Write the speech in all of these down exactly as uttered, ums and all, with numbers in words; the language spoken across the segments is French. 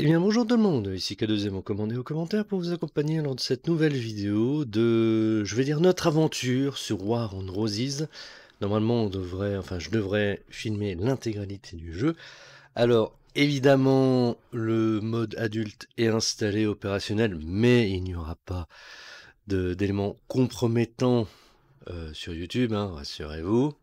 Eh bien bonjour tout le monde, ici K deux M en commande et aux commentaires pour vous accompagner lors de cette nouvelle vidéo de, je vais dire, notre aventure sur War on Roses. Normalement on devrait, enfin je devrais filmer l'intégralité du jeu. Alors évidemment le mode adulte est installé opérationnel, mais il n'y aura pas d'éléments compromettants euh, sur YouTube, hein, rassurez-vous.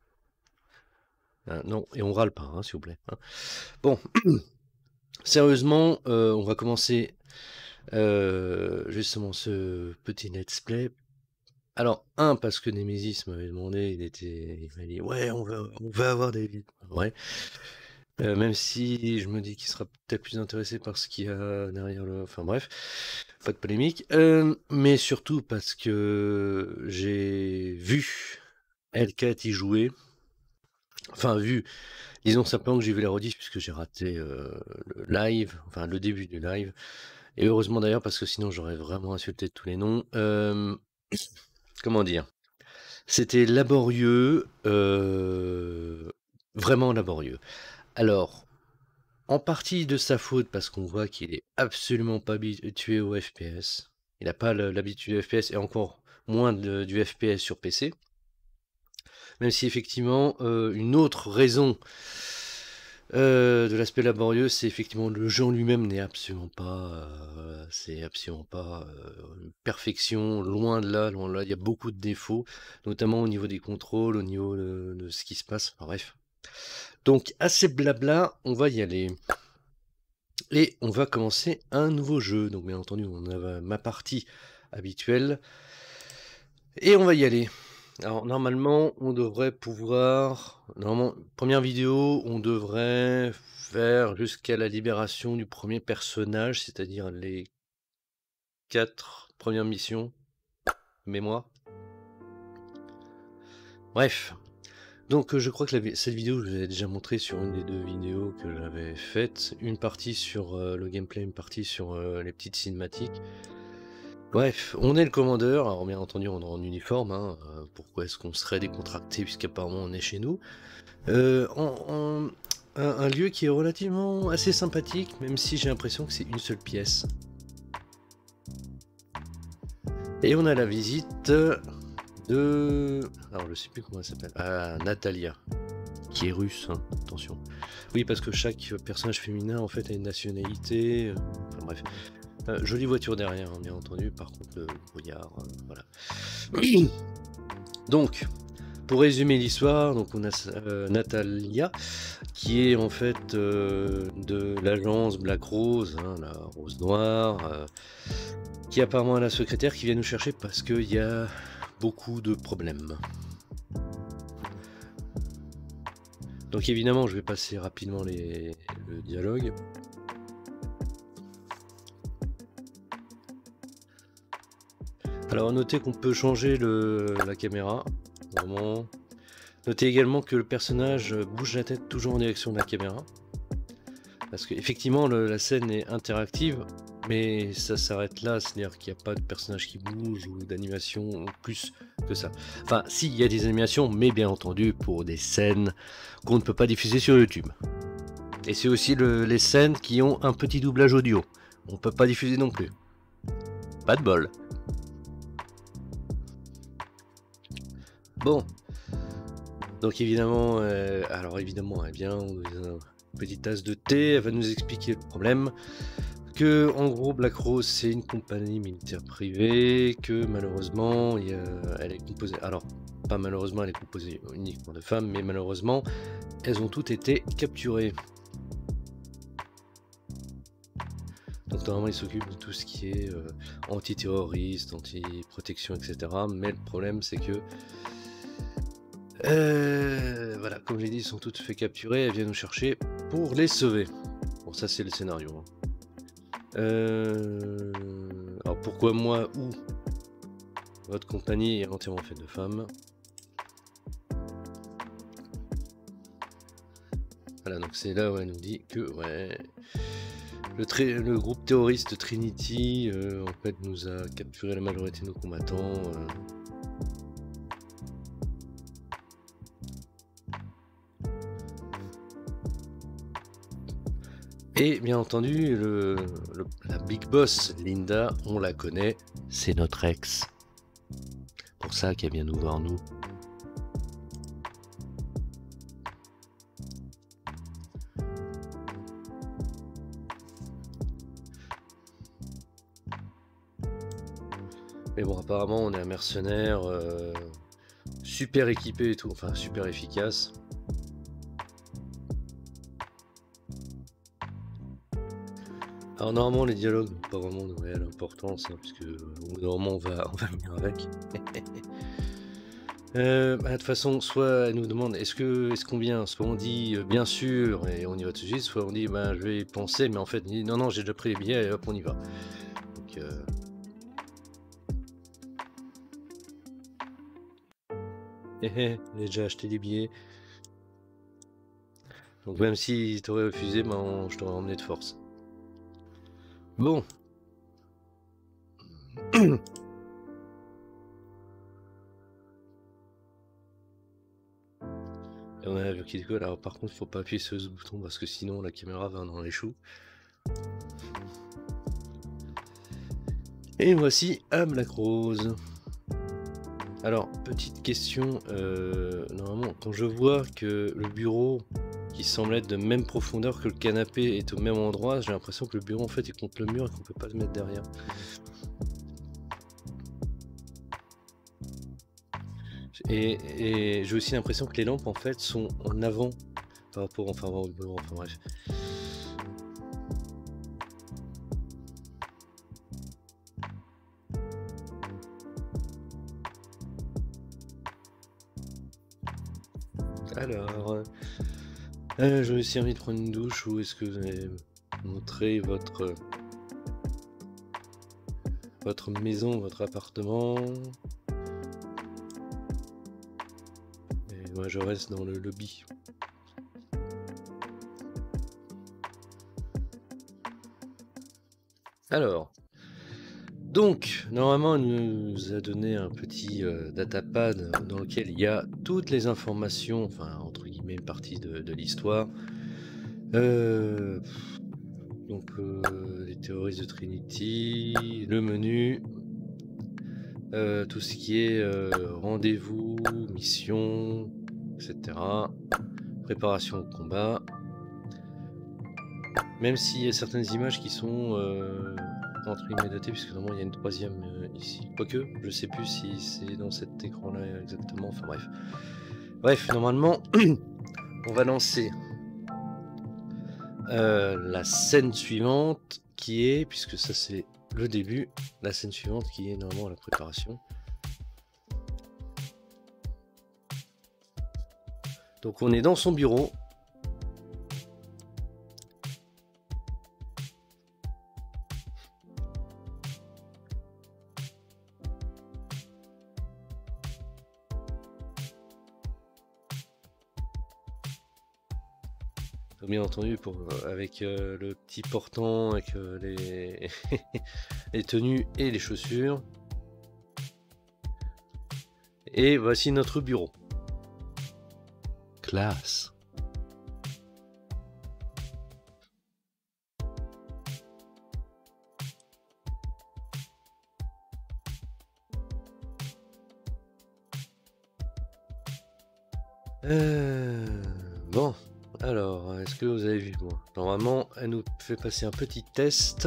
Hein, non, et on râle pas, hein, s'il vous plaît. Hein. Bon, sérieusement, euh, on va commencer Euh, justement ce petit let's play. Alors, un, parce que Nemesis m'avait demandé, il était, il m'a dit, ouais, on va, on va avoir des vidéos. Ouais. Euh, même si je me dis qu'il sera peut-être plus intéressé par ce qu'il y a derrière le... Enfin bref, pas de polémique. Euh, mais surtout parce que j'ai vu Hellcat y jouer. Enfin, vu, disons simplement que j'ai vu la rediff puisque j'ai raté euh, le live, enfin le début du live. Et heureusement d'ailleurs, parce que sinon j'aurais vraiment insulté tous les noms. Euh, comment dire? C'était laborieux, euh, vraiment laborieux. Alors, en partie de sa faute, parce qu'on voit qu'il est absolument pas habitué au F P S. Il n'a pas l'habitude du F P S et encore moins de, du F P S sur P C. Même si effectivement, euh, une autre raison Euh, de l'aspect laborieux, c'est effectivement le jeu en lui-même n'est absolument pas, euh, c'est absolument pas euh, une perfection, loin de là, loin de là. Il y a beaucoup de défauts, notamment au niveau des contrôles, au niveau de, de ce qui se passe. Enfin, bref. Donc assez blabla, on va y aller. Et on va commencer un nouveau jeu. Donc bien entendu, on a ma partie habituelle. Et on va y aller. Alors normalement, on devrait pouvoir... Normalement, première vidéo, on devrait faire jusqu'à la libération du premier personnage, c'est-à-dire les quatre premières missions, mémoire. Bref. Donc je crois que la, cette vidéo, je vous ai déjà montré sur une des deux vidéos que j'avais faites. Une partie sur euh, le gameplay, une partie sur euh, les petites cinématiques. Bref, on est le commandeur, alors bien entendu on est en uniforme, hein. euh, pourquoi est-ce qu'on serait décontracté puisqu'apparemment on est chez nous. Euh, en, en, un, un lieu qui est relativement assez sympathique, même si j'ai l'impression que c'est une seule pièce. Et on a la visite de... Alors je sais plus comment elle s'appelle. Ah, Natalia, qui est russe, hein, attention. Oui, parce que chaque personnage féminin en fait a une nationalité. Enfin bref. Euh, jolie voiture derrière, hein, bien entendu, par contre le brouillard, euh, voilà. Donc, pour résumer l'histoire, donc on a euh, Natalia, qui est en fait euh, de l'agence Black Rose, hein, la Rose Noire, euh, qui apparemment est la secrétaire qui vient nous chercher parce qu'il y a beaucoup de problèmes. Donc évidemment, je vais passer rapidement les, le dialogue. Alors notez qu'on peut changer le, la caméra, vraiment. Notez également que le personnage bouge la tête toujours en direction de la caméra. Parce qu'effectivement, la scène est interactive, mais ça s'arrête là, c'est-à-dire qu'il n'y a pas de personnage qui bouge ou d'animation plus que ça. Enfin, si, il y a des animations, mais bien entendu pour des scènes qu'on ne peut pas diffuser sur YouTube. Et c'est aussi le, les scènes qui ont un petit doublage audio. On ne peut pas diffuser non plus. Pas de bol. Bon. Donc évidemment, euh, alors évidemment, elle vient, on une petite tasse de thé, elle va nous expliquer le problème. Que en gros Black Rose c'est une compagnie militaire privée, que malheureusement il y a, elle est composée, alors pas malheureusement elle est composée uniquement de femmes, mais malheureusement elles ont toutes été capturées. Donc normalement ils s'occupent de tout ce qui est euh, anti-terroriste, anti-protection, et cetera. Mais le problème c'est que euh, voilà, comme j'ai dit, ils sont toutes fait capturer, elles viennent nous chercher pour les sauver. Bon, ça c'est le scénario. Hein. Euh... Alors pourquoi moi ou votre compagnie est entièrement faite de femmes? Voilà, donc c'est là où elle nous dit que ouais, le, le groupe terroriste Trinity euh, en fait nous a capturé la majorité de nos combattants. Euh... Et bien entendu, le, le- la big boss, Linda, on la connaît, c'est notre ex. Pour ça qu'elle vient nous voir, nous. Mais bon, apparemment, on est un mercenaire euh, super équipé et tout, enfin super efficace. Alors normalement les dialogues n'ont pas vraiment de réelle importance, hein, puisque euh, au bout d'un moment on va, on va venir avec. Euh, bah, de toute façon, soit elle nous demande est-ce que est-ce qu'on vient, soit on dit euh, bien sûr et on y va tout de suite, soit on dit bah, je vais y penser, mais en fait on dit, non non j'ai déjà pris les billets et hop on y va. Donc, euh... hé, hé, j'ai déjà acheté des billets. Donc même si t'aurais refusé, ben, on- je t'aurais emmené de force. Bon. Et on a la vue qui décolle. Alors par contre, faut pas appuyer sur ce bouton parce que sinon la caméra va dans les choux. Et voici à Black Rose. Alors, petite question, euh, normalement, quand je vois que le bureau, qui semble être de même profondeur que le canapé, est au même endroit, j'ai l'impression que le bureau, en fait, est contre le mur et qu'on peut pas le mettre derrière. Et, et j'ai aussi l'impression que les lampes, en fait, sont en avant, par rapport, enfin, au bureau, enfin bref. Alors, euh, je vais aussi envie de prendre une douche, ou est-ce que vous allez montrer votre votre maison, votre appartement? Et moi je reste dans le lobby. Alors, donc, normalement, elle nous a donné un petit euh, datapad dans lequel il y a toutes les informations, enfin, entre guillemets, une partie de, de l'histoire. Euh, donc, euh, les théories de Trinity, le menu, euh, tout ce qui est euh, rendez-vous, mission, et cetera. Préparation au combat. Même s'il y a certaines images qui sont euh, entre guillemets datées, puisque normalement il y a une troisième euh, ici. Quoique, je sais plus si c'est dans cet écran-là exactement. Enfin bref. Bref, normalement, on va lancer euh, la scène suivante qui est, puisque ça c'est le début, la scène suivante qui est normalement la préparation. Donc on est dans son bureau. Bien entendu, pour, avec euh, le petit portant, avec euh, les... les tenues et les chaussures. Et voici notre bureau. Classe. Euh, bon, alors, est-ce que vous avez vu moi? Normalement, elle nous fait passer un petit test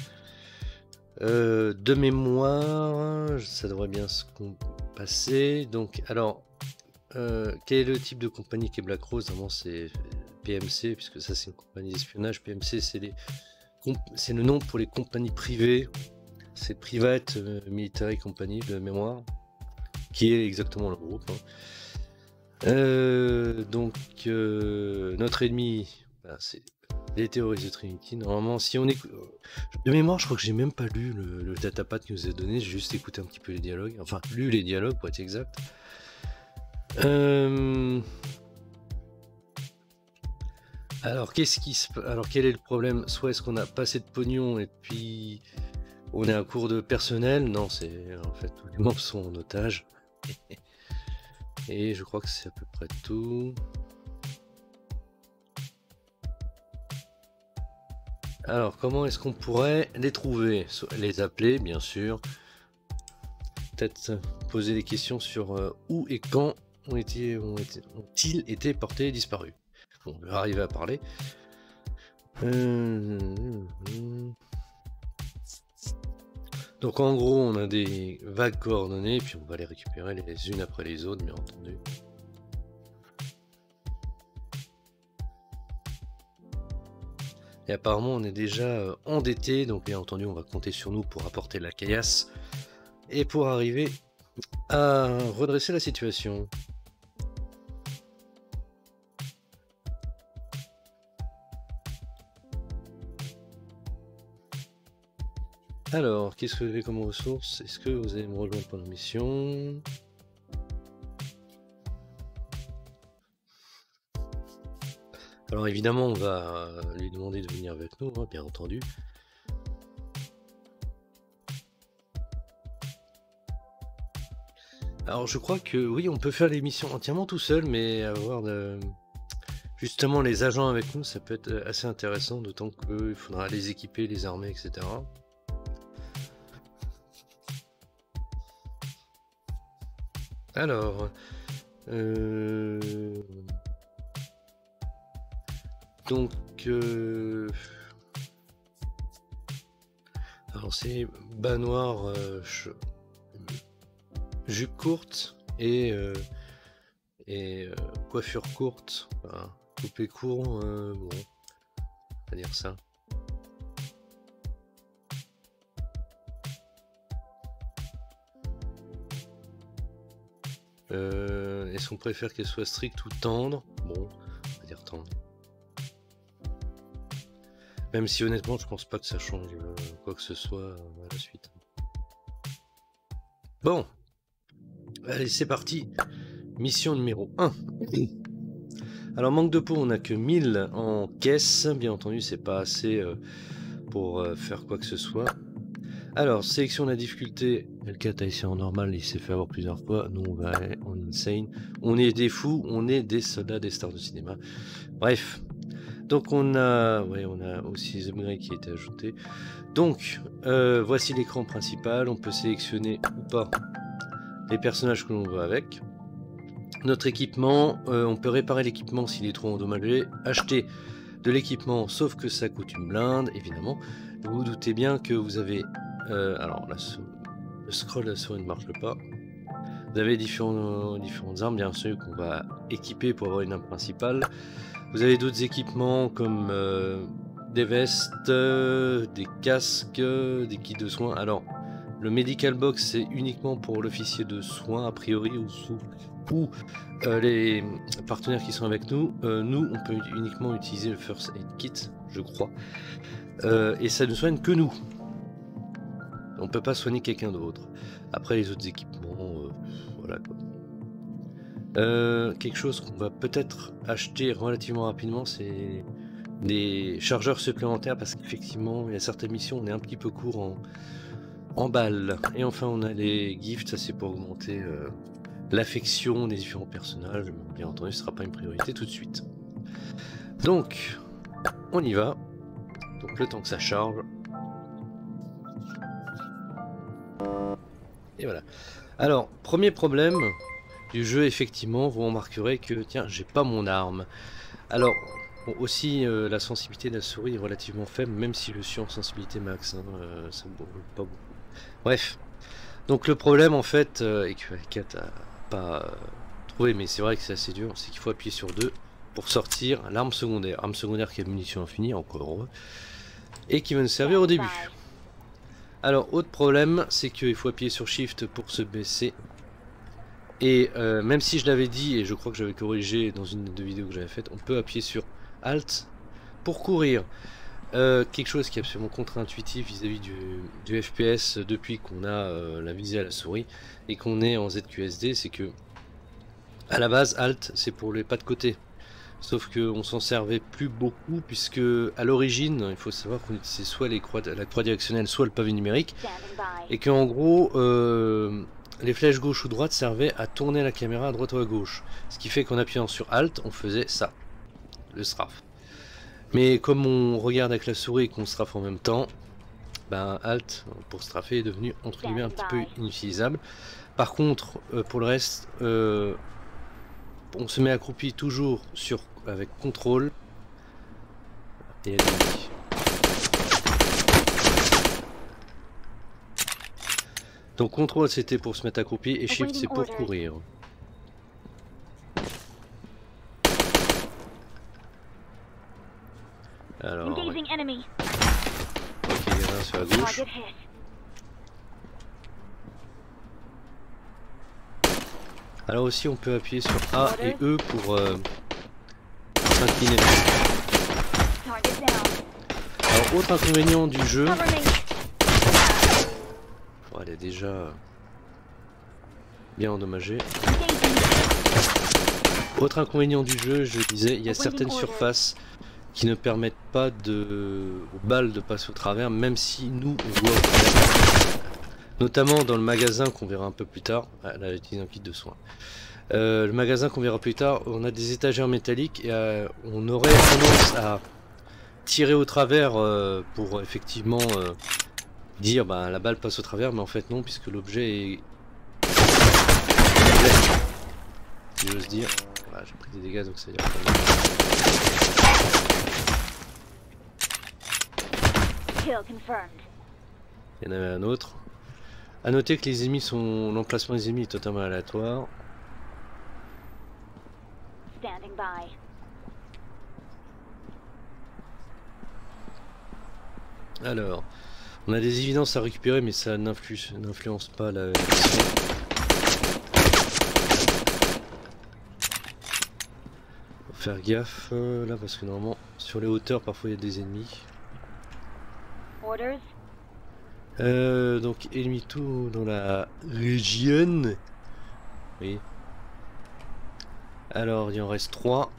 euh, de mémoire. Ça devrait bien se passer. Donc, alors, euh, quel est le type de compagnie qui est Black Rose? Normalement, c'est P M C, puisque ça, c'est une compagnie d'espionnage. P M C, c'est les c'est le nom pour les compagnies privées. C'est Private Military Company de mémoire, qui est exactement le groupe. Hein. Euh, donc euh, notre ennemi, bah, c'est les théories de Trinity. Normalement, si on écoute de mémoire, je crois que j'ai même pas lu le, le datapad qui nous a donné, j'ai juste écouté un petit peu les dialogues, enfin lu les dialogues pour être exact. Euh... Alors qu'est-ce qui se alors quel est le problème? Soit est-ce qu'on a pas assez de pognon et puis on est à court de personnel? Non, c'est en fait tous les membres sont en otage. Et je crois que c'est à peu près tout. Alors, comment est-ce qu'on pourrait les trouver? Les appeler, bien sûr. Peut-être poser des questions sur euh, où et quand ont été, ont été, ont-ils été portés disparus. Bon, on va arriver à parler. Euh... Donc en gros, on a des vagues coordonnées, puis on va les récupérer les unes après les autres, bien entendu. Et apparemment, on est déjà endetté, donc bien entendu, on va compter sur nous pour apporter la caillasse et pour arriver à redresser la situation. Alors, qu'est-ce que vous avez comme ressources? Est-ce que vous allez me rejoindre pour la mission? Alors évidemment, on va lui demander de venir avec nous, hein, bien entendu. Alors je crois que oui, on peut faire les missions entièrement tout seul, mais avoir de... justement les agents avec nous, ça peut être assez intéressant, d'autant qu'il faudra les équiper, les armer, et cetera. Alors, euh... donc, euh... alors c'est bas noir, euh, je... jupe courte et, euh... et euh, coiffure courte, enfin, coupé court, euh, bon, on va dire ça. Euh, Est-ce qu'on préfère qu'elle soit stricte ou tendre? Bon, on va dire tendre. Même si honnêtement, je pense pas que ça change euh, quoi que ce soit à la suite. Bon, allez, c'est parti. Mission numéro un. Alors, manque de peau, on n'a que mille en caisse. Bien entendu, c'est pas assez euh, pour euh, faire quoi que ce soit. Alors, sélection de la difficulté. Le cas a ici en normal, il s'est fait avoir plusieurs fois. Nous, on va en insane. On est des fous, on est des soldats, des stars de cinéma. Bref. Donc, on a, ouais, on a aussi les upgrades qui a été ajouté. Donc, euh, voici l'écran principal. On peut sélectionner ou pas les personnages que l'on veut avec. Notre équipement, euh, on peut réparer l'équipement s'il est trop endommagé. Acheter de l'équipement, sauf que ça coûte une blinde, évidemment. Vous vous doutez bien que vous avez... Euh, alors, la le scroll de la souris ne marche pas. Vous avez différents, différentes armes, bien sûr, qu'on va équiper pour avoir une arme principale. Vous avez d'autres équipements comme euh, des vestes, euh, des casques, euh, des kits de soins. Alors, le medical box, c'est uniquement pour l'officier de soins, a priori, ou, sous, ou euh, les partenaires qui sont avec nous. Euh, nous, on peut uniquement utiliser le first aid kit, je crois. Euh, et ça ne soigne que nous. On peut pas soigner quelqu'un d'autre. Après les autres équipements, euh, voilà quoi. Euh, quelque chose qu'on va peut-être acheter relativement rapidement, c'est des chargeurs supplémentaires parce qu'effectivement, il y a certaines missions, on est un petit peu court en, en balles. Et enfin, on a les gifts, ça c'est pour augmenter euh, l'affection des différents personnages. Bien entendu, ce sera pas une priorité tout de suite. Donc, on y va. Donc le temps que ça charge. Et voilà. Alors, premier problème du jeu, effectivement, vous remarquerez que, tiens, j'ai pas mon arme. Alors, bon, aussi, euh, la sensibilité de la souris est relativement faible, même si je suis en sensibilité max. Hein, euh, ça ne brûle pas beaucoup. Bref. Donc, le problème, en fait, euh, et que Kat a pas euh, trouvé, mais c'est vrai que c'est assez dur, c'est qu'il faut appuyer sur deux pour sortir l'arme secondaire. Arme secondaire qui a munition infinie, encore heureux, et qui va nous servir au début. Alors, autre problème, c'est qu'il faut appuyer sur Shift pour se baisser. Et euh, même si je l'avais dit, et je crois que j'avais corrigé dans une des vidéos que j'avais faites, on peut appuyer sur Alt pour courir. Euh, quelque chose qui est absolument contre-intuitif vis-à-vis du, du F P S depuis qu'on a euh, la visée à la souris et qu'on est en Z Q S D, c'est que à la base, Alt, c'est pour les pas de côté. Sauf qu'on s'en servait plus beaucoup puisque à l'origine, il faut savoir qu'on utilisait soit les croix, la croix directionnelle, soit le pavé numérique, et qu'en gros, euh, les flèches gauche ou droite servaient à tourner la caméra à droite ou à gauche. Ce qui fait qu'en appuyant sur Alt, on faisait ça, le strafe. Mais comme on regarde avec la souris et qu'on strafe en même temps, ben Alt pour straffer est devenu entre guillemets un petit peu inutilisable. Par contre, euh, pour le reste, euh, on se met accroupi toujours sur avec contrôle. Et donc contrôle c'était pour se mettre accroupi et shift c'est pour courir. Alors, ouais. Ok, il y en a un sur la gauche. Alors aussi on peut appuyer sur A et E pour euh, s'incliner. Alors autre inconvénient du jeu, oh, elle est déjà bien endommagée. Autre inconvénient du jeu, je disais, il y a certaines surfaces qui ne permettent pas de, aux balles de passer au travers, même si nous on voit au travers. Notamment dans le magasin qu'on verra un peu plus tard. Ah, là j'utilise un kit de soins. Euh, le magasin qu'on verra plus tard, on a des étagères métalliques et euh, on aurait tendance à tirer au travers euh, pour effectivement euh, dire bah la balle passe au travers, mais en fait non, puisque l'objet est... si j'ose dire. Voilà, j'ai pris des dégâts donc ça veut dire que... Il y en avait un autre. A noter que les ennemis sont... l'emplacement des ennemis est totalement aléatoire. Alors, on a des évidences à récupérer, mais ça n'influence pas la mission. Faut faire gaffe euh, là, parce que normalement, sur les hauteurs, parfois il y a des ennemis. Euh, donc, ennemi tout dans la région. Oui. Alors, il en reste trois.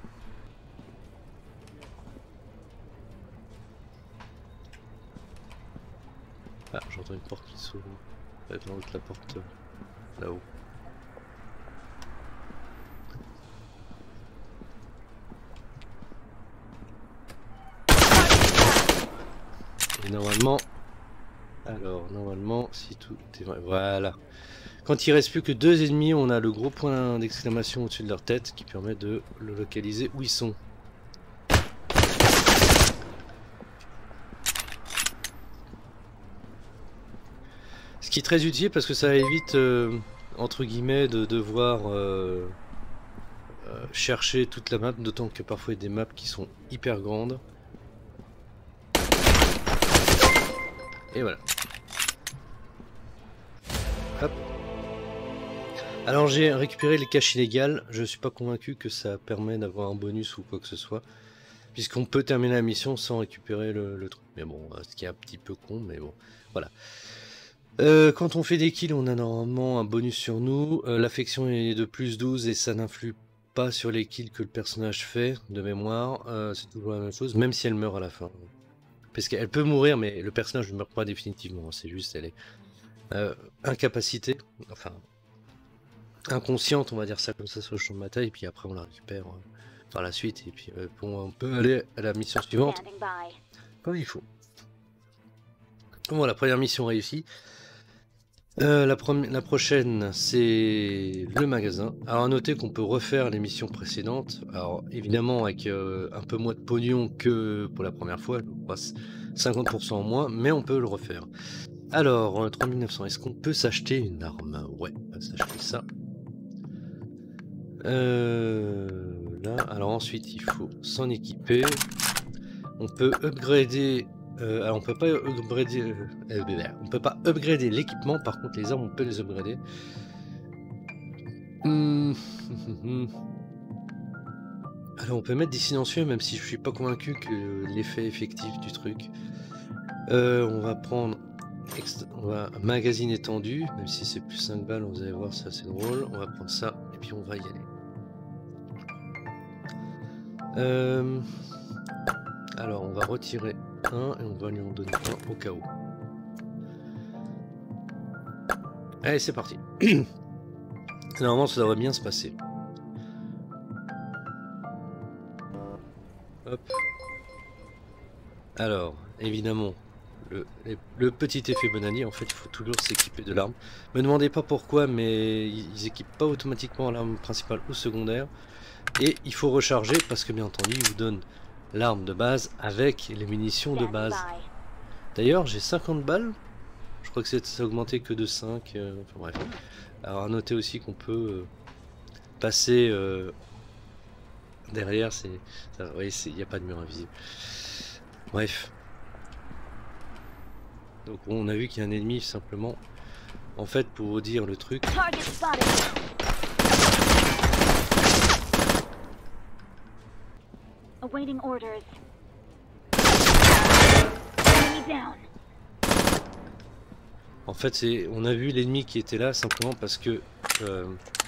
Ah, j'entends une porte qui s'ouvre. Dans l'autre, la porte là-haut. Et normalement, alors normalement, si tout est vrai, voilà. Quand il reste plus que deux ennemis, on a le gros point d'exclamation au-dessus de leur tête qui permet de le localiser où ils sont. Ce qui est très utile parce que ça évite, euh, entre guillemets, de devoir euh, euh, chercher toute la map, d'autant que parfois il y a des maps qui sont hyper grandes. Et voilà. Hop. Alors j'ai récupéré les caches illégales, je suis pas convaincu que ça permet d'avoir un bonus ou quoi que ce soit. Puisqu'on peut terminer la mission sans récupérer le, le truc. Mais bon, ce qui est un petit peu con, mais bon, voilà. Euh, quand on fait des kills, on a normalement un bonus sur nous. Euh, L'affection est de plus douze et ça n'influe pas sur les kills que le personnage fait, de mémoire. Euh, c'est toujours la même chose, même si elle meurt à la fin. Parce qu'elle peut mourir, mais le personnage ne meurt pas définitivement. C'est juste, elle est euh, incapacitée, enfin, inconsciente, on va dire ça comme ça sur le champ de bataille, et puis après on la récupère euh, par la suite, et puis euh, bon, on peut aller à la mission suivante comme il faut. Voilà, première mission réussie. Euh, la, la prochaine, c'est le magasin. Alors à noter qu'on peut refaire les missions précédentes. Alors évidemment avec euh, un peu moins de pognon que pour la première fois, on passe cinquante pour cent en moins, mais on peut le refaire. Alors, euh, trois mille neuf cents, est-ce qu'on peut s'acheter une arme? Ouais, on va s'acheter ça. Euh, là, alors ensuite il faut s'en équiper. On peut upgrader. Euh, alors on peut pas upgrader. Euh, on peut pas upgrader l'équipement. Par contre, les armes on peut les upgrader. Hum, hum, hum. Alors on peut mettre des silencieux, même si je suis pas convaincu que l'effet effectif du truc. Euh, on va prendre. On va un magazine étendu, même si c'est plus cinq balles, vous allez voir, c'est assez drôle. On va prendre ça et puis on va y aller. Euh, alors on va retirer un et on va lui en donner un au cas où. Allez, c'est parti. Normalement ça devrait bien se passer. Hop. Alors, évidemment, le, le petit effet Bonani, en fait, il faut toujours s'équiper de l'arme. Me demandez pas pourquoi, mais ils équipent pas automatiquement l'arme principale ou secondaire. Et il faut recharger parce que, bien entendu, ils vous donnent l'arme de base avec les munitions de base. D'ailleurs, j'ai cinquante balles. Je crois que c'est augmenté que de cinq. Euh, enfin bref. Alors, à noter aussi qu'on peut euh, passer euh, derrière. C'est, oui, il n'y a pas de mur invisible. Bref. Donc on a vu qu'il y a un ennemi simplement. En fait, pour vous dire le truc. Awaiting orders. En fait, c'est, on a vu l'ennemi qui était là simplement parce que euh,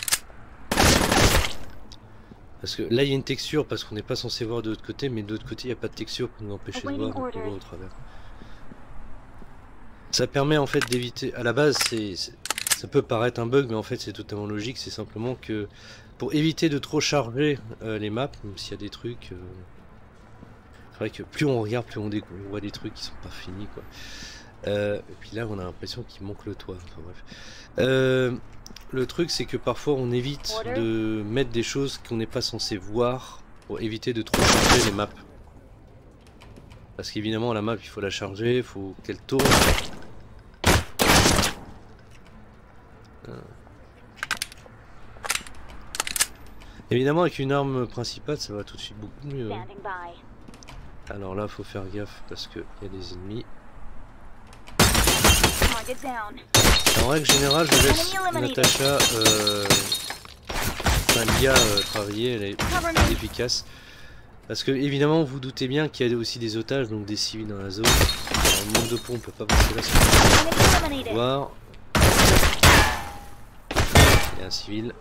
parce que là il y a une texture parce qu'on n'est pas censé voir de l'autre côté, mais de l'autre côté il n'y a pas de texture pour nous empêcher de voir, donc on voit au travers. Ça permet en fait d'éviter. À la base, c'est, ça peut paraître un bug, mais en fait c'est totalement logique. C'est simplement que pour éviter de trop charger euh, les maps, même s'il y a des trucs. Euh, c'est vrai que plus on regarde, plus on, on voit des trucs qui sont pas finis, quoi. Euh, et puis là on a l'impression qu'il manque le toit, enfin bref. Euh, le truc c'est que parfois on évite de mettre des choses qu'on n'est pas censé voir pour éviter de trop charger les maps. Parce qu'évidemment la map il faut la charger, il faut qu'elle tourne. Euh. Évidemment avec une arme principale ça va tout de suite beaucoup mieux. Hein. Alors là faut faire gaffe parce qu'il y a des ennemis. En règle générale, je laisse Natacha, euh, enfin, l'I A euh, travailler, elle est plus efficace. Parce que évidemment, vous doutez bien qu'il y a aussi des otages, donc des civils dans la zone. Alors, le manque de pont, on peut pas passer là. Sans voir. Il y a un civil.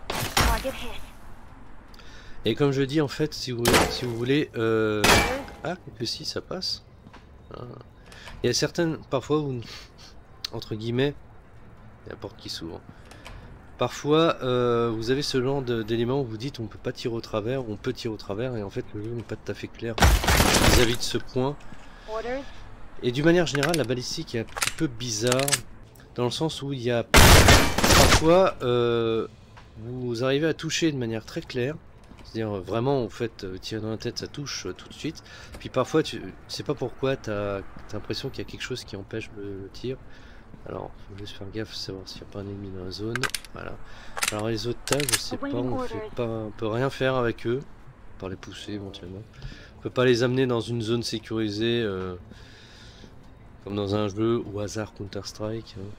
Et comme je dis, en fait, si vous, si vous voulez, euh... ah, que si, ça passe. Ah. Il y a certaines, parfois, où entre guillemets, il y a la porte qui s'ouvre. Parfois, euh, vous avez ce genre d'éléments où vous dites on peut pas tirer au travers, on peut tirer au travers, et en fait le jeu n'est pas tout à fait clair vis-à-vis de ce point. Et d'une manière générale, la balistique est un petit peu bizarre, dans le sens où il y a parfois, euh, vous arrivez à toucher de manière très claire, c'est-à-dire vraiment, en fait, tirer dans la tête, ça touche euh, tout de suite. Puis parfois, tu sais pas pourquoi, tu as l'impression qu'il y a quelque chose qui empêche le, le tir. Alors, faut juste faire gaffe, savoir s'il n'y a pas un ennemi dans la zone. Voilà. Alors les autres tags, je sais pas, on fait pas, on peut rien faire avec eux, par les pousser éventuellement. On peut pas les amener dans une zone sécurisée, euh, comme dans un jeu au hasard Counter Strike, hein.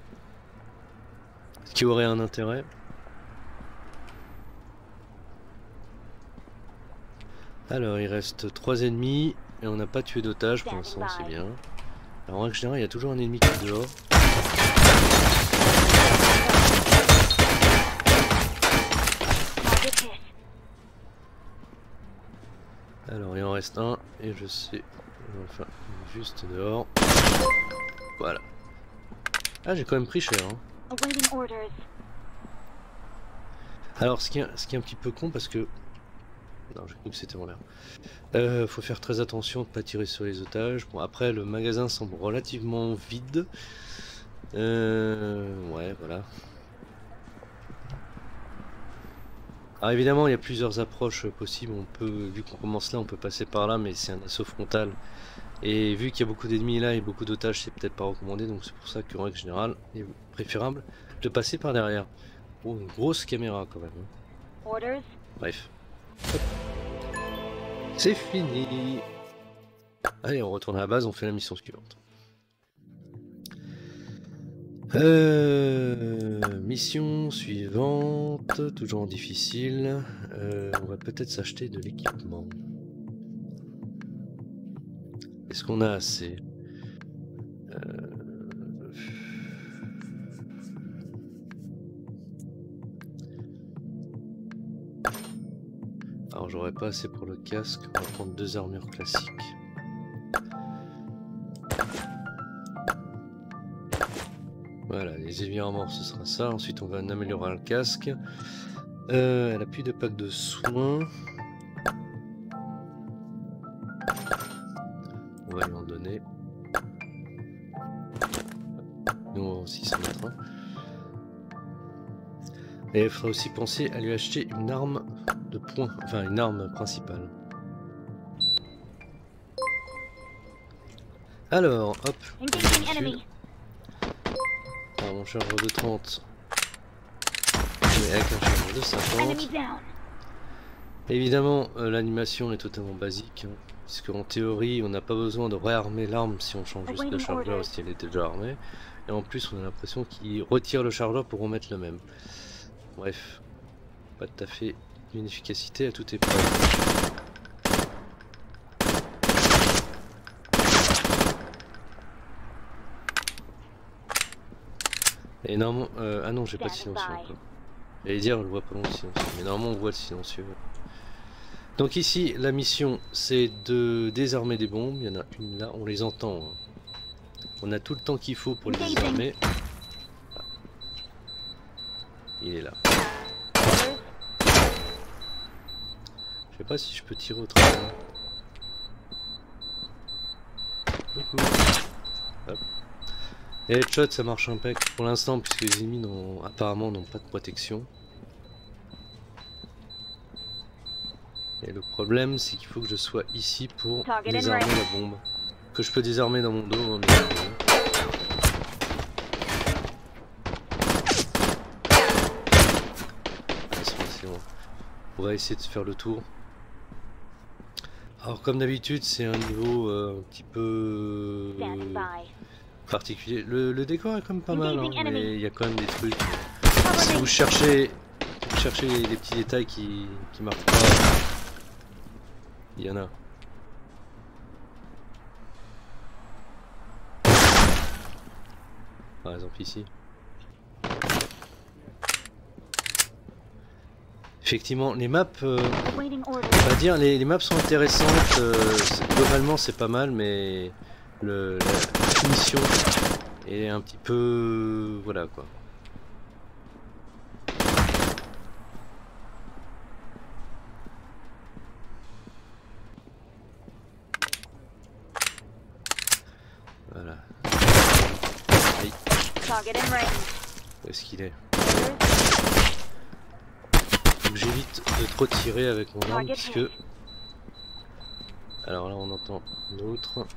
Ce qui aurait un intérêt. Alors il reste trois ennemis et on n'a pas tué d'otages pour l'instant, c'est bien. Alors en règle générale, il y a toujours un ennemi qui est dehors. Alors il en reste un et je sais, enfin juste dehors. Voilà. Ah, j'ai quand même pris cher. Hein. Alors ce qui, est, ce qui est un petit peu con parce que non, j'ai cru que c'était en l'air. Euh, faut faire très attention de ne pas tirer sur les otages. Bon, après, le magasin semble relativement vide. Euh, ouais, voilà. Alors évidemment, il y a plusieurs approches possibles. On peut, vu qu'on commence là, on peut passer par là, mais c'est un assaut frontal. Et vu qu'il y a beaucoup d'ennemis là et beaucoup d'otages, c'est peut-être pas recommandé. Donc c'est pour ça qu'en règle générale, il est préférable de passer par derrière. Oh, une grosse caméra quand même. Hein. Bref. C'est fini. Allez, on retourne à la base, on fait la mission suivante. Euh, mission suivante, toujours en difficile. Euh, on va peut-être s'acheter de l'équipement. Est-ce qu'on a assez? euh... Alors j'aurais pas assez pour le casque, on va prendre deux armures classiques. Voilà, les aiguilles en mort ce sera ça, ensuite on va améliorer le casque. Euh, elle a plus de pack de soins. on va lui en donner. Nous on va aussi s'en mettre un. Et il faudra aussi penser à lui acheter une arme de poing, enfin une arme principale. Alors, hop. Alors mon chargeur de trente. Mais avec un chargeur de cinquante. Évidemment, euh, l'animation est totalement basique. Hein, puisque en théorie, on n'a pas besoin de réarmer l'arme si on change juste le chargeur si elle était déjà armée. Et en plus, on a l'impression qu'il retire le chargeur pour remettre le même. Bref, pas tout à fait une efficacité à toute épreuve. Et normalement, euh, ah non, j'ai pas de silencieux encore. J'allais dire, je le vois pas long le silencieux, mais normalement on voit le silencieux. Donc ici, la mission, c'est de désarmer des bombes. Il y en a une là, on les entend. Hein. On a tout le temps qu'il faut pour les désarmer. Ah. Il est là. Je sais pas si je peux tirer au travers. Coucou. Hop. Et headshot, ça marche impec pour l'instant puisque les ennemis n'ont apparemment n'ont pas de protection. Et le problème, c'est qu'il faut que je sois ici pour désarmer la bombe. Que je peux désarmer dans mon dos. Hein, mais... c'est bon. On va essayer de faire le tour. Alors comme d'habitude, c'est un niveau euh, un petit peu particulier. Le, le décor est quand même pas mal, hein, mais il y a quand même des trucs. Si vous cherchez, vous cherchez les, les petits détails qui, qui marquent pas, il y en a. Par exemple ici. Effectivement, les maps, euh, on va dire, les, les maps sont intéressantes. Euh, globalement, c'est pas mal, mais le, la finition est un petit peu, voilà quoi. Voilà. Aïe. Où est-ce qu'il est? J'évite de trop tirer avec mon arme puisque... Alors là on entend l'autre.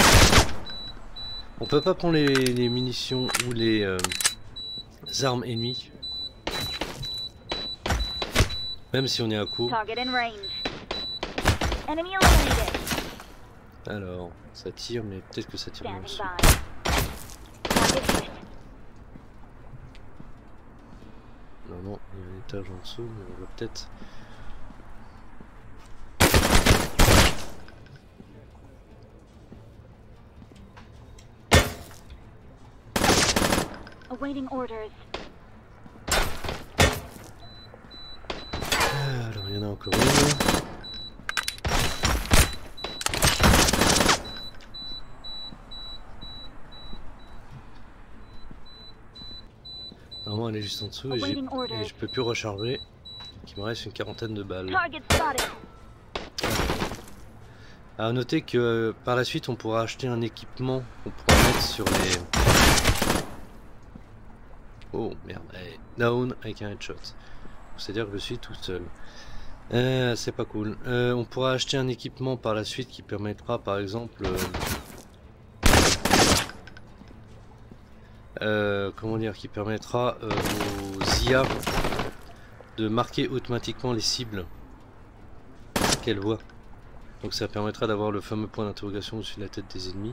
On peut pas prendre les, les munitions ou les euh, armes ennemies. Même si on est à court. Alors, ça tire mais peut-être que ça tire en dessous. Non, non, il y a un étage en dessous, mais on va peut-être... Alors, il y en a encore une. Normalement elle est juste en dessous et, et je peux plus recharger. Donc il me reste une quarantaine de balles. À noter que euh, par la suite on pourra acheter un équipement qu'on pourra mettre sur les... Oh merde, allez, down avec un headshot. C'est-à-dire que je suis tout seul. Euh, c'est pas cool. Euh, on pourra acheter un équipement par la suite qui permettra par exemple... Euh, Euh, comment dire, qui permettra euh, aux I A de marquer automatiquement les cibles qu'elles voient. Donc ça permettra d'avoir le fameux point d'interrogation au-dessus de la tête des ennemis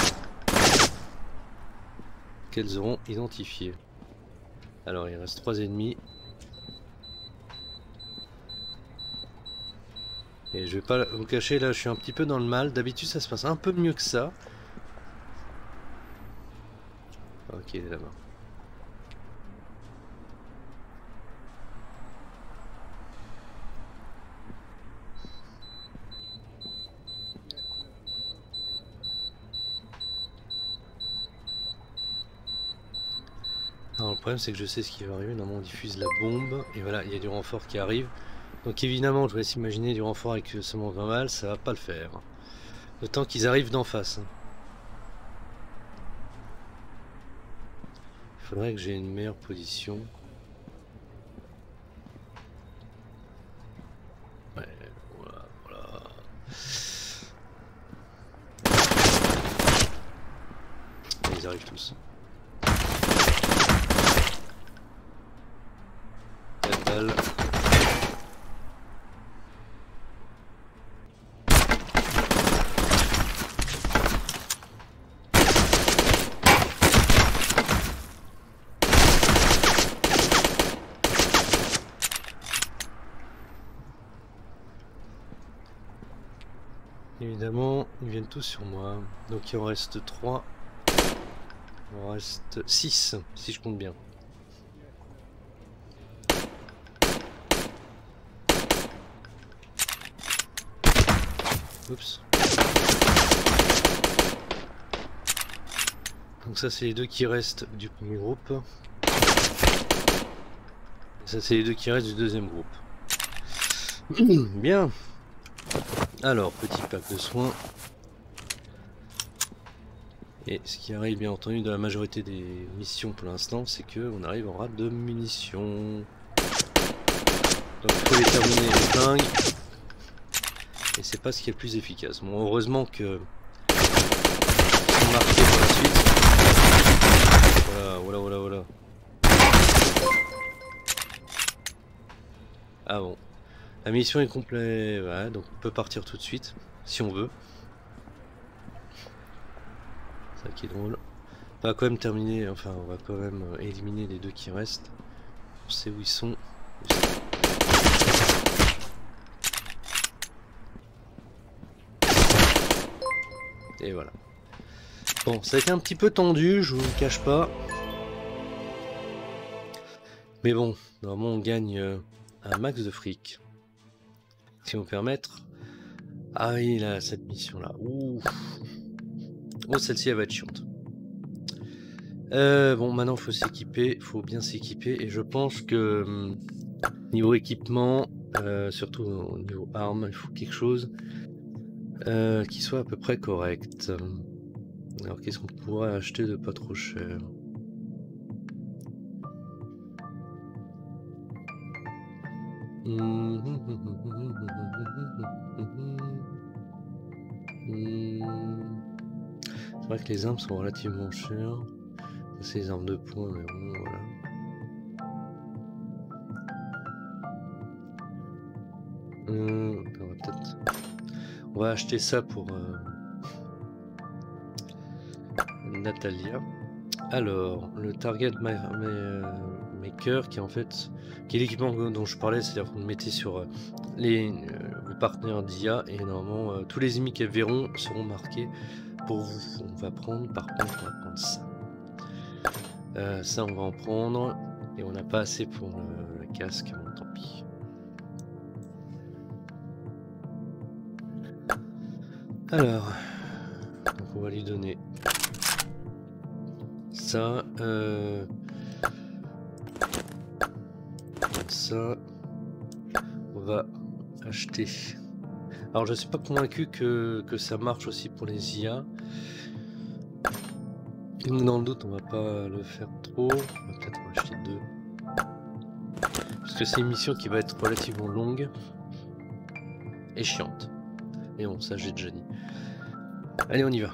qu'elles auront identifié. Alors il reste trois ennemis. Et je vais pas vous cacher, là je suis un petit peu dans le mal. D'habitude ça se passe un peu mieux que ça. Ok, il est là-bas. Alors le problème c'est que je sais ce qui va arriver. Normalement on diffuse la bombe. Et voilà, il y a du renfort qui arrive. Donc évidemment je vais s'imaginer du renfort avec seulement vingt balles, ça va pas le faire. Le temps qu'ils arrivent d'en face. Il faudrait que j'ai une meilleure position. Ouais, voilà, voilà. Ils arrivent tous. quatre balles. Évidemment, ils viennent tous sur moi. Donc il en reste trois. Il en reste six, si je compte bien. Oups. Donc ça c'est les deux qui restent du premier groupe. Et ça c'est les deux qui restent du deuxième groupe. Bien. Alors, petit pack de soins. Et ce qui arrive bien entendu dans la majorité des missions pour l'instant, c'est qu'on arrive en rate de munitions. Donc il faut les terminer les flingues. Et c'est pas ce qui est le plus efficace. Bon, heureusement que ils sont marqués pour la suite. Voilà, voilà, voilà, voilà. Ah bon. La mission est complète, voilà, donc on peut partir tout de suite, si on veut. Ça qui est drôle. On va quand même terminer, enfin on va quand même éliminer les deux qui restent. On sait où ils sont. Et voilà. Bon, ça a été un petit peu tendu, je vous le cache pas. Mais bon, normalement on gagne un max de fric. Si on peut permettre. Ah oui, là, cette mission là. Ouh. Oh, celle-ci elle va être chiante. Euh, bon, maintenant il faut s'équiper, il faut bien s'équiper. Et je pense que niveau équipement, euh, surtout au niveau armes, il faut quelque chose euh, qui soit à peu près correct. Alors qu'est-ce qu'on pourrait acheter de pas trop cher? C'est vrai que les armes sont relativement chères. C'est les armes de poing, mais bon, voilà. Euh, on va peut-être. On va acheter ça pour euh, Natalia. Alors, le Target Maker, qui est en fait, qui est l'équipement dont je parlais, c'est-à-dire que vous le mettez sur euh, les, euh, les partenaires d'I A et normalement euh, tous les ennemis qu'elles verront seront marqués pour vous. On va prendre, par contre, on va prendre ça. Euh, ça, on va en prendre et on n'a pas assez pour le, le casque, bon, tant pis. Alors, donc on va lui donner ça. Euh, ça, on va acheter. Alors je suis pas convaincu que, que ça marche aussi pour les I A. Dans le doute on va pas le faire trop. On va peut-être en acheter deux. Parce que c'est une mission qui va être relativement longue. Et chiante. Et bon ça j'ai déjà dit. Allez on y va.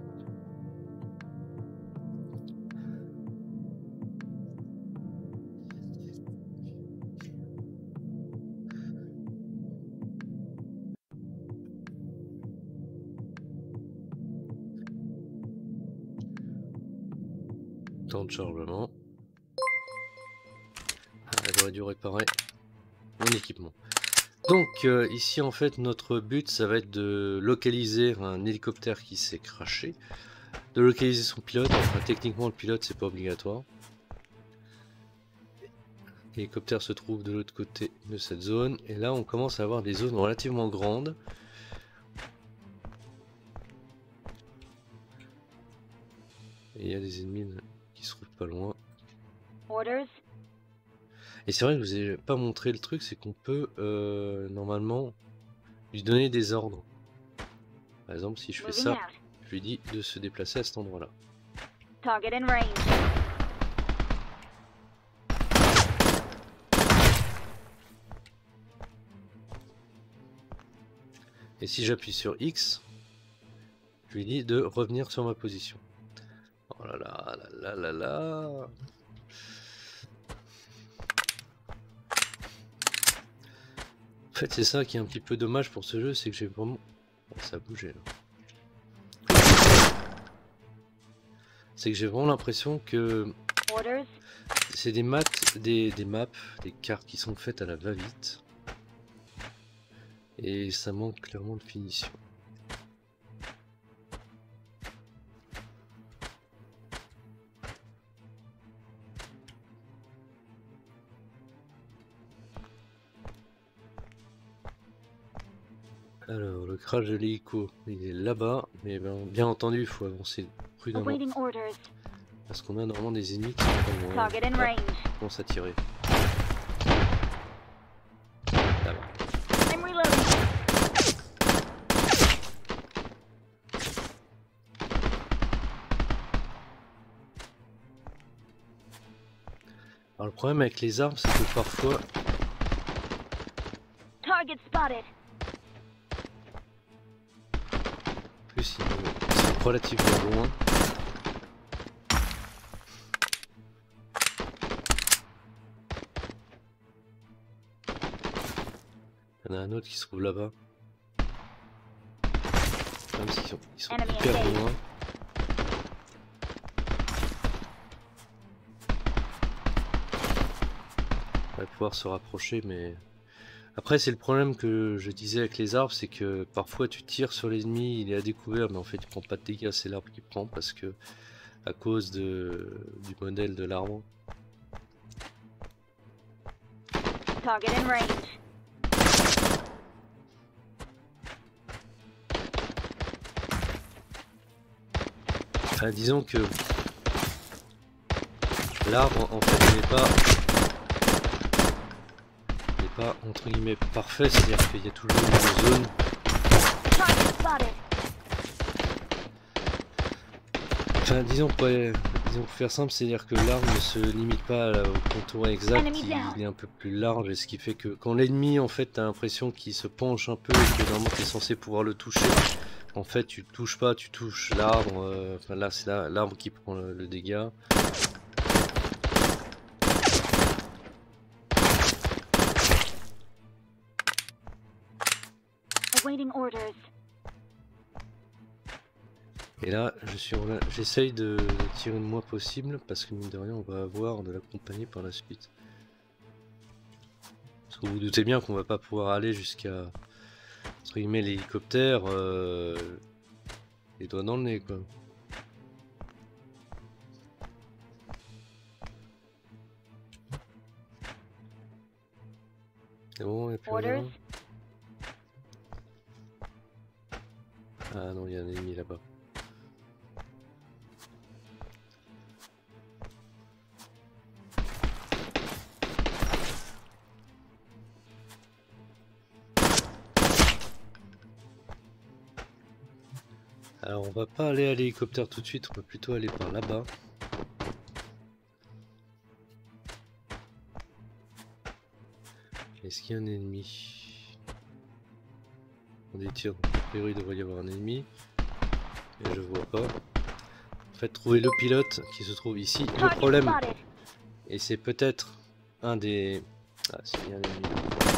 Temps de chargement. Elle aurait dû réparer mon équipement. Donc euh, ici en fait notre but ça va être de localiser un hélicoptère qui s'est crashé, de localiser son pilote. Enfin techniquement le pilote c'est pas obligatoire. L'hélicoptère se trouve de l'autre côté de cette zone et là on commence à avoir des zones relativement grandes. Et il y a des ennemis qui se trouvent pas loin. Orders. Et c'est vrai que je vous ai pas montré le truc, c'est qu'on peut euh, normalement lui donner des ordres. Par exemple, si je fais ça, je lui dis de se déplacer à cet endroit-là. Target in range. Et si j'appuie sur X, je lui dis de revenir sur ma position. Oh là là là là là là. En fait, c'est ça qui est un petit peu dommage pour ce jeu, c'est que j'ai vraiment... Oh, ça a bougé là. C'est que j'ai vraiment l'impression que c'est des maps, des, des maps, des cartes qui sont faites à la va-vite. Et ça manque clairement de finition. Alors, le crash de l'hélico, il est là-bas, mais ben, bien entendu, il faut avancer prudemment. Parce qu'on a normalement des ennemis qui sont pas loin. Ah, on commence à tirer. Là-bas. Alors, le problème avec les armes, c'est que parfois... Target spotted. Plus ils sont relativement loin. Il y en a un autre qui se trouve là-bas. Même s'ils sont, ils sont hyper loin. On va pouvoir se rapprocher, mais... Après, c'est le problème que je disais avec les arbres, c'est que parfois tu tires sur l'ennemi, il est à découvert, mais en fait il prend pas de dégâts, c'est l'arbre qui prend parce que à cause de, du modèle de l'arbre. Target in range. Ah, disons que l'arbre en fait n'est pas pas entre guillemets parfait, c'est-à-dire qu'il y a toujours une zone. Enfin, disons pour, disons pour faire simple, c'est-à-dire que l'arbre ne se limite pas au contour exact, il est un peu plus large, et ce qui fait que quand l'ennemi en fait t'as l'impression qu'il se penche un peu et que normalement tu es censé pouvoir le toucher, en fait tu le touches pas, tu touches l'arbre, euh, enfin là c'est l'arbre qui prend le, le dégât. Et là, je suis, j'essaye de, de tirer le moins possible parce que mine de rien, on va avoir de la compagnie par la suite. Parce que vous vous doutez bien qu'on va pas pouvoir aller jusqu'à entre guillemets l'hélicoptère, euh, les doigts dans le nez quoi. C'est bon, il n'y a plus rien. Ah non, il y a un ennemi là-bas. Alors on va pas aller à l'hélicoptère tout de suite, on va plutôt aller par là-bas. Est-ce qu'il y a un ennemi? On détire, a priori il devrait y avoir un ennemi. Et je vois pas. En fait, trouver le pilote qui se trouve ici. Le problème, et c'est peut-être un des... Ah, c'est bien un ennemi.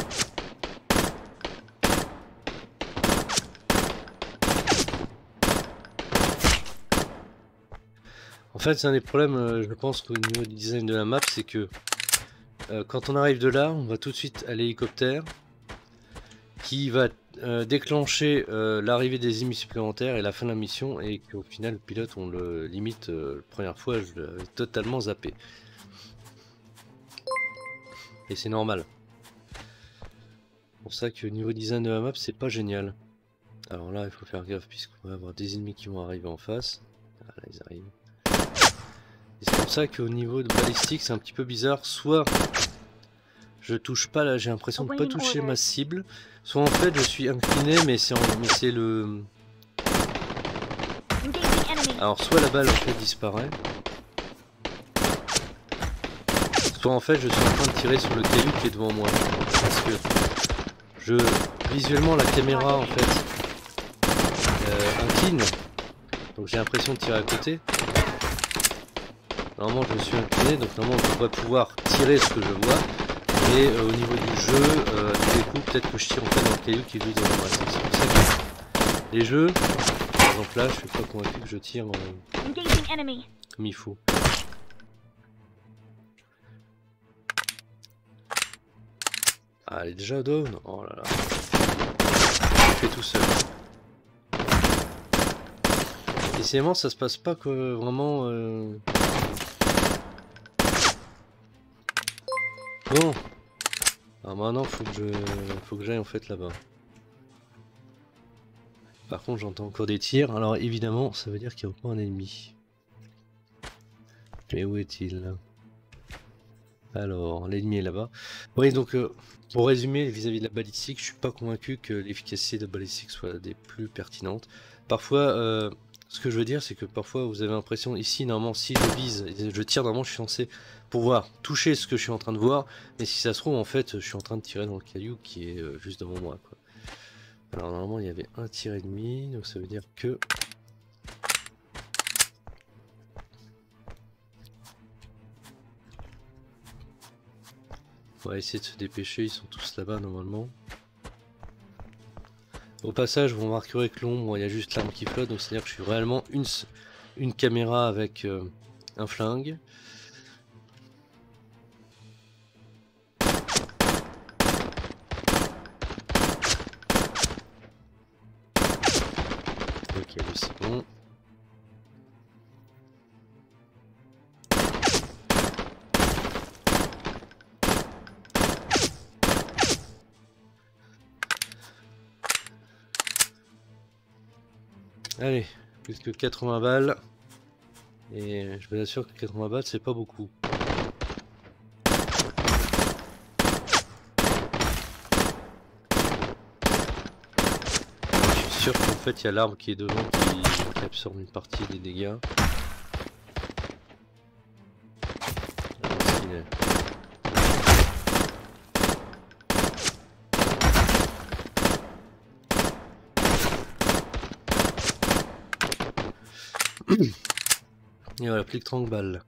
En fait, c'est un des problèmes, euh, je pense qu'au niveau du design de la map, c'est que euh, quand on arrive de là, on va tout de suite à l'hélicoptère qui va euh, déclencher euh, l'arrivée des ennemis supplémentaires et la fin de la mission, et qu'au final, le pilote, on le limite, euh, la première fois, je l'avais totalement zappé. Et c'est normal. C'est pour ça que au niveau design de la map, c'est pas génial. Alors là, il faut faire gaffe puisqu'on va avoir des ennemis qui vont arriver en face. Ah, là, ils arrivent. C'est pour ça qu'au niveau de balistique c'est un petit peu bizarre, soit je touche pas là, j'ai l'impression de pas toucher ma cible, soit en fait je suis incliné mais c'est le enemy. Alors soit la balle en fait disparaît, soit en fait je suis en train de tirer sur le caillou qui est devant moi. Parce que je visuellement la caméra en fait euh, incline, donc j'ai l'impression de tirer à côté. Normalement je suis incliné, donc normalement je devrais pouvoir tirer ce que je vois. Mais euh, au niveau du jeu, euh, tous les coups peut-être que je tire en fait dans le caillou qui est juste devant moi. C'est pour ça que les jeux, par exemple là, je suis pas convaincu que je tire euh, Engaging enemy. comme il faut. Ah, elle est déjà down. Oh là là. Je fais tout seul. Décidément, ça se passe pas que vraiment. Euh... Bon. Alors maintenant, faut que je, faut que j'aille en fait là-bas. Par contre, j'entends encore des tirs. Alors évidemment, ça veut dire qu'il y a encore un ennemi. Mais où est-il? Alors, l'ennemi est là-bas. Oui, donc euh, pour résumer, vis-à-vis de la balistique, je suis pas convaincu que l'efficacité de la balistique soit des plus pertinentes. Parfois, euh, ce que je veux dire, c'est que parfois vous avez l'impression, ici, normalement, si je vise, je tire, normalement, je suis censé pouvoir toucher ce que je suis en train de voir. Mais si ça se trouve, en fait, je suis en train de tirer dans le caillou qui est euh, juste devant moi, quoi. Alors, normalement, il y avait un tir et demi, donc ça veut dire que... On va essayer de se dépêcher, ils sont tous là-bas normalement. Au passage, vous remarquerez que l'ombre, il y a juste l'arme qui flotte, donc c'est-à-dire que je suis réellement une, une caméra avec euh, un flingue. Ok, lui c'est bon. Allez, plus que quatre-vingts balles. Et je vous assure que quatre-vingts balles, c'est pas beaucoup. Je suis sûr qu'en fait, il y a l'arbre qui est devant qui, qui absorbe une partie des dégâts. Alors, qu'il est... Et voilà, plus que trente balles.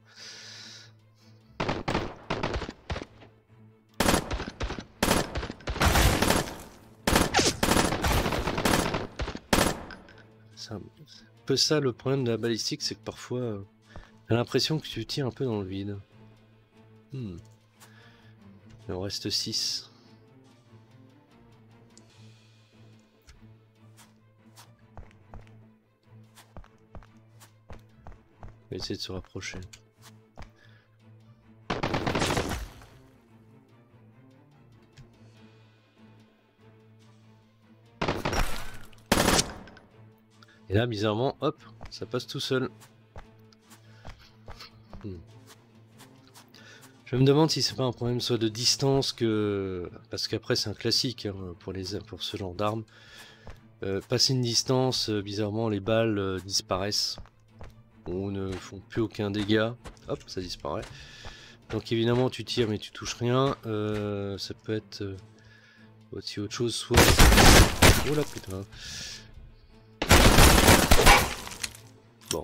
C'est un peu ça le problème de la balistique, c'est que parfois euh, t'as l'impression que tu tires un peu dans le vide. Hmm. Il en reste six. On va essayer de se rapprocher. Et là, bizarrement, hop, ça passe tout seul. Hmm. Je me demande si c'est pas un problème soit de distance que... Parce qu'après c'est un classique hein, pour, les... pour ce genre d'armes. Euh, passer une distance, euh, bizarrement les balles euh, disparaissent. Ou ne font plus aucun dégât. Hop, ça disparaît. Donc évidemment tu tires mais tu touches rien. Euh, ça peut être euh, aussi autre chose, soit... Oh là putain. Bon.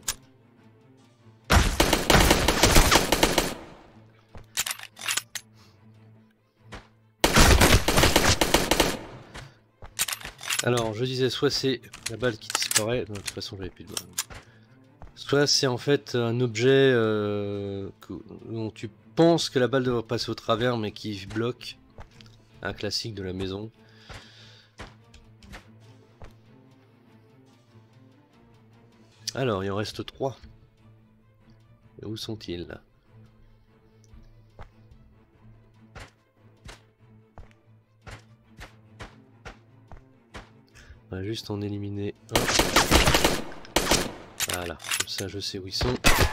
Alors je disais soit c'est la balle qui disparaît, non, de toute façon j'avais plus de balle. Soit c'est en fait un objet euh, que, dont tu penses que la balle devrait passer au travers mais qui bloque. Un classique de la maison. Alors il en reste trois. Et où sont-ils là? On va juste en éliminer un. Voilà, comme ça je sais où ils sont.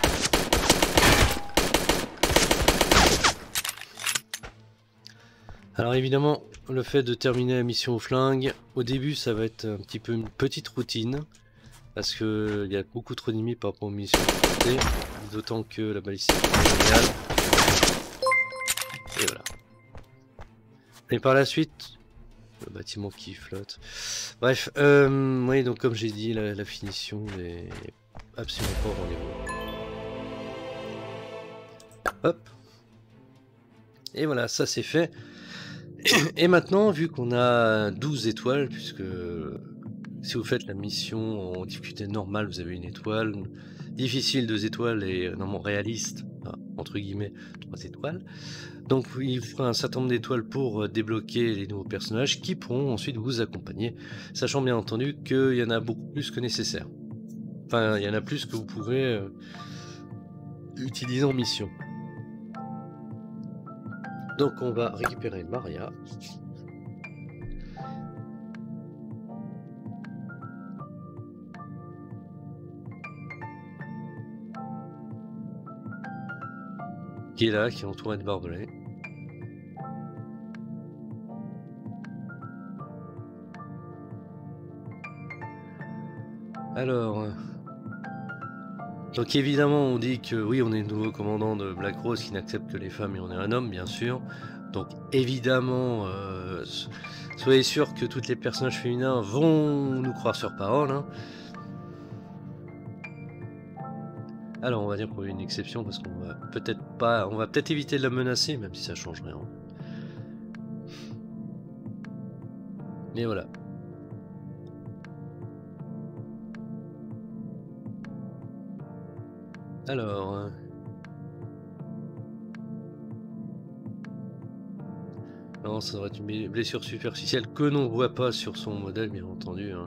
Alors évidemment, le fait de terminer la mission au flingue, au début ça va être un petit peu une petite routine. parce que il y a beaucoup trop d'ennemis par rapport aux missions, d'autant que la balistique est géniale. Et voilà. Et par la suite, le bâtiment qui flotte. Bref, euh, oui, donc comme j'ai dit, la, la finition est absolument pas au rendez-vous. Hop. Et voilà, ça c'est fait. Et maintenant, vu qu'on a douze étoiles, puisque si vous faites la mission en difficulté normale, vous avez une étoile. Difficile, deux étoiles, et normalement réaliste, enfin, entre guillemets, trois étoiles. Donc il fera un certain nombre d'étoiles pour débloquer les nouveaux personnages qui pourront ensuite vous accompagner, sachant bien entendu qu'il y en a beaucoup plus que nécessaire. Enfin, il y en a plus que vous pouvez euh, utiliser en mission. Donc on va récupérer Maria. Qui est là, qui est entouré de barbelés. Alors... Donc évidemment on dit que oui, on est le nouveau commandant de Black Rose qui n'accepte que les femmes et on est un homme, bien sûr. Donc évidemment, euh, soyez sûr que tous les personnages féminins vont nous croire sur parole. Hein. Alors on va dire pour une exception parce qu'on va peut-être pas, on va peut-être éviter de la menacer, même si ça change rien. Mais voilà. Alors... Euh... Non, ça devrait être une blessure superficielle que l'on ne voit pas sur son modèle, bien entendu. Hein.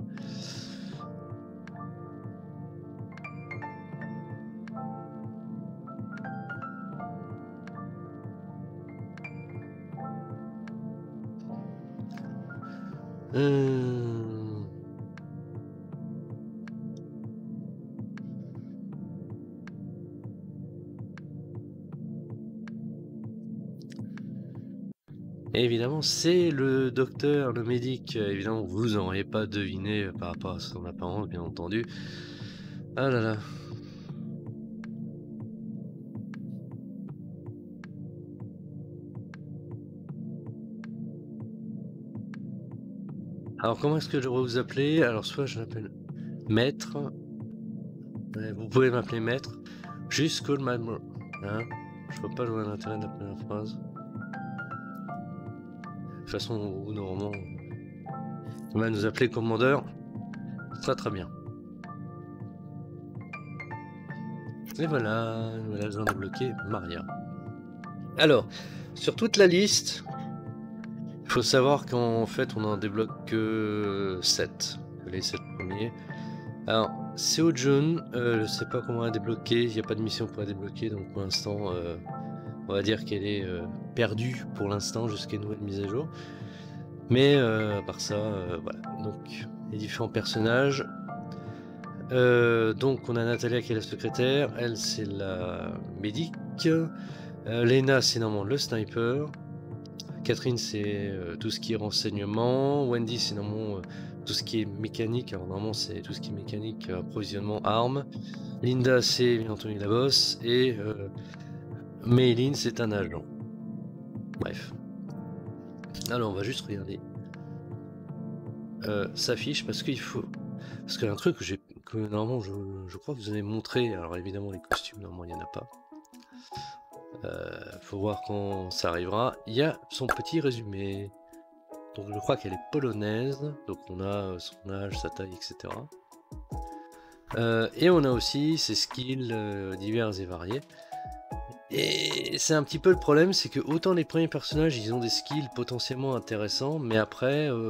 Hum... Et évidemment, c'est le docteur, le médic. Évidemment, vous n'auriez pas deviné par rapport à son apparence, bien entendu. Ah là là. Alors, comment est-ce que je devrais vous appeler? Alors, soit je m'appelle Maître. Ouais, vous pouvez m'appeler Maître. Juste call my... Hein, je vois pas le bon intérêt de la première phrase. De toute façon, vous, normalement, on va nous appeler commandeur. Ça très bien. Et voilà, voilà, je viens de bloquer Maria. Alors, sur toute la liste, il faut savoir qu'en fait, on en débloque que sept. Les sept premiers. Alors, Seo Jun, euh, je sais pas comment la débloquer. Il n'y a pas de mission pour la débloquer, donc pour l'instant... Euh, on va dire qu'elle est euh, perdue pour l'instant jusqu'à une nouvelle mise à jour. Mais euh, à part ça, euh, voilà. Donc les différents personnages. Euh, donc on a Natalia qui est la secrétaire. Elle c'est la médic. Euh, Lena c'est normalement le sniper. Catherine c'est euh, tout ce qui est renseignement. Wendy c'est normalement euh, tout ce qui est mécanique. Alors normalement c'est tout ce qui est mécanique, approvisionnement, armes. Linda c'est bien entendu la boss. Et euh, Maylin c'est un agent. Bref. Alors on va juste regarder euh, sa fiche parce qu'il faut... Parce qu'il y a un truc que j'ai que normalement je, je crois que vous avez montré. Alors évidemment les costumes normalement il n'y en a pas. Euh, faut voir quand ça arrivera. Il y a son petit résumé. Donc je crois qu'elle est polonaise. Donc on a son âge, sa taille, et cetera. Euh, et on a aussi ses skills euh, divers et variés. Et c'est un petit peu le problème, c'est que autant les premiers personnages ils ont des skills potentiellement intéressants, mais après euh,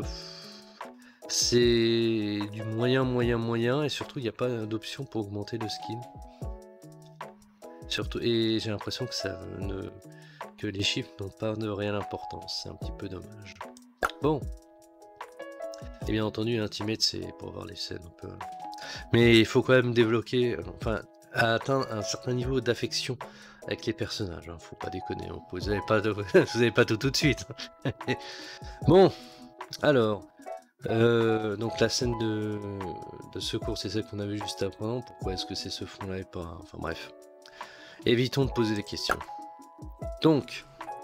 c'est du moyen moyen moyen et surtout il n'y a pas d'option pour augmenter le skill. Surtout, et j'ai l'impression que ça ne que les chiffres n'ont pas de réelle importance, c'est un petit peu dommage. Bon. Et bien entendu Ultimate c'est pour voir les scènes un peu. Mais il faut quand même débloquer, enfin atteindre un certain niveau d'affection avec les personnages, hein. Faut pas déconner, hein. Vous n'avez pas, de... vous avez pas tout tout de suite. Bon, alors, Euh, donc la scène de, de secours, c'est celle qu'on avait juste avant. Pourquoi est-ce que c'est ce fond-là et pas... Enfin bref. Évitons de poser des questions. Donc...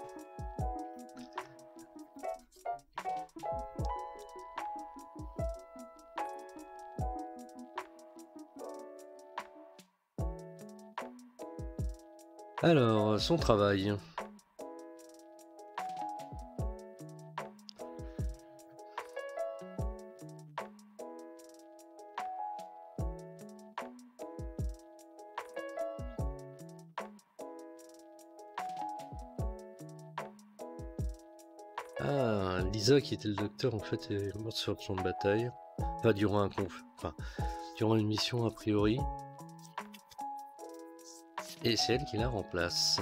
Alors, son travail. Ah, Lisa qui était le docteur en fait est morte sur le champ de bataille. Pas durant un conf... Enfin, durant une mission a priori. Et c'est elle qui la remplace.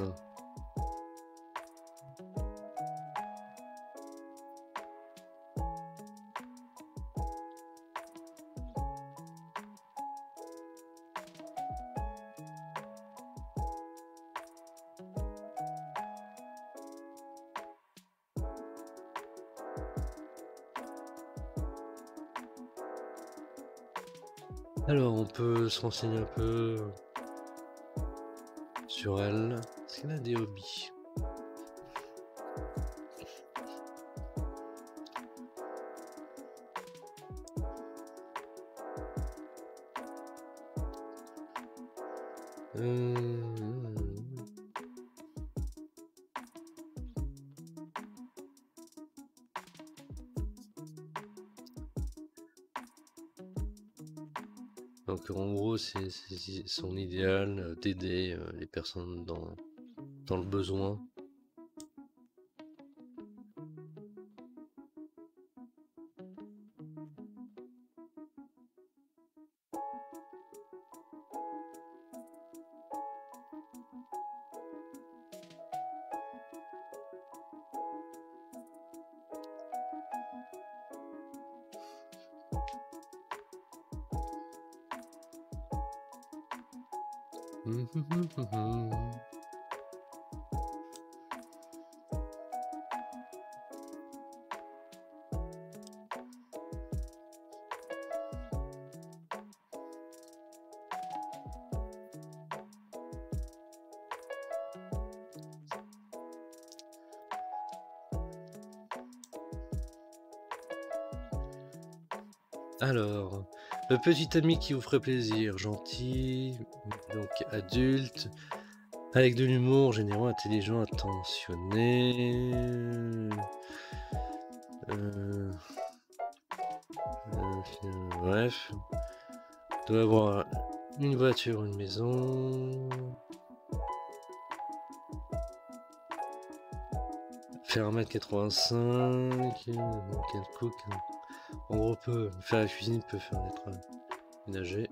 Alors, on peut se renseigner un peu sur elle. Est-ce qu'elle a des hobbies? euh... Donc en gros, c'est son idéal euh, d'aider euh, les personnes dans, dans le besoin. Alors, le petit ami qui vous ferait plaisir, gentil, donc adulte, avec de l'humour, généreux, intelligent, attentionné. Euh... Euh, bref, doit avoir une voiture, une maison. Faire un mètre quatre-vingt-cinq, quel cook. En gros, peut faire la cuisine, peut faire des travaux ménagers.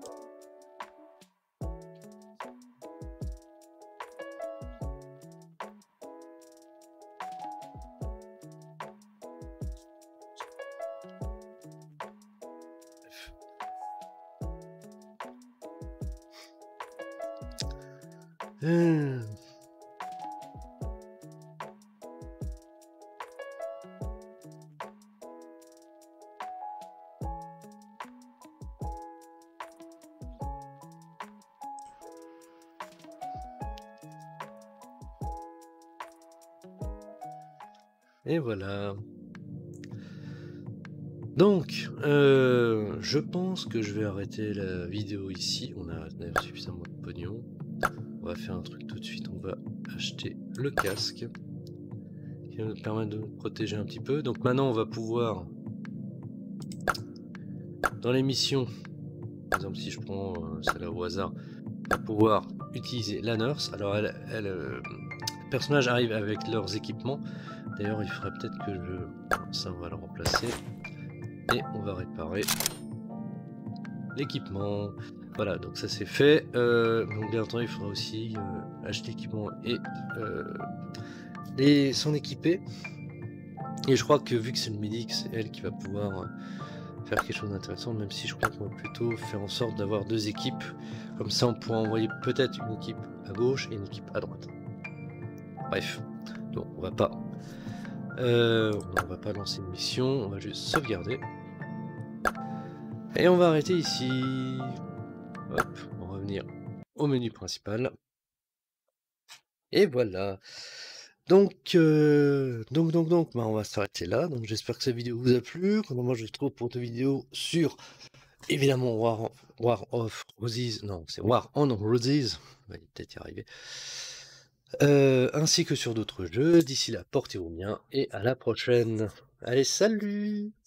Hum. Et voilà. Donc, euh, je pense que je vais arrêter la vidéo ici. On a d'ailleurs suffisamment de pognon. On va faire un truc tout de suite. On va acheter le casque qui va nous permettre de nous protéger un petit peu. Donc maintenant, on va pouvoir, dans les missions, par exemple, si je prends euh, celle-là au hasard, on va pouvoir utiliser la nurse. Alors, elle, elle, euh, le personnage arrive avec leurs équipements. D'ailleurs, il faudrait peut-être que je... Ça, on va le remplacer. Et on va réparer l'équipement. Voilà, donc ça c'est fait. Euh, donc bien entendu, il faudra aussi euh, acheter l'équipement et, euh, et s'en équiper. Et je crois que vu que c'est le médic, c'est elle qui va pouvoir faire quelque chose d'intéressant, même si je crois qu'on va plutôt faire en sorte d'avoir deux équipes. Comme ça, on pourra envoyer peut-être une équipe à gauche et une équipe à droite. Bref, donc on va pas... Euh, on va pas lancer une mission, on va juste sauvegarder. Et on va arrêter ici. Hop, on va revenir au menu principal. Et voilà. Donc, euh, donc, donc, donc, bah, on va s'arrêter là. Donc, j'espère que cette vidéo vous a plu. Quant à moi, je se retrouve pour une vidéo sur, évidemment, War, War of Roses. Non, c'est War on Roses. On va peut-être y arriver. Euh, ainsi que sur d'autres jeux. D'ici là, portez-vous bien et à la prochaine. Allez, salut!